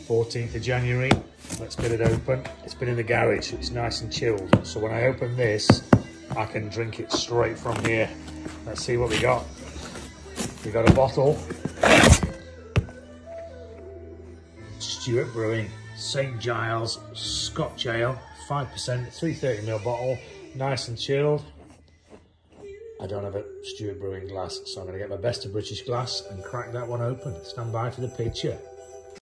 14th of January. Let's get it open. It's been in the garage, it's nice and chilled. So when I open this, I can drink it straight from here. Let's see what we got. We got a bottle. Stewart Brewing, St. Giles Scotch Ale, 5%, 330ml bottle, nice and chilled. I don't have a Stewart Brewing glass, so I'm going to get my best of British glass and crack that one open. Stand by for the picture.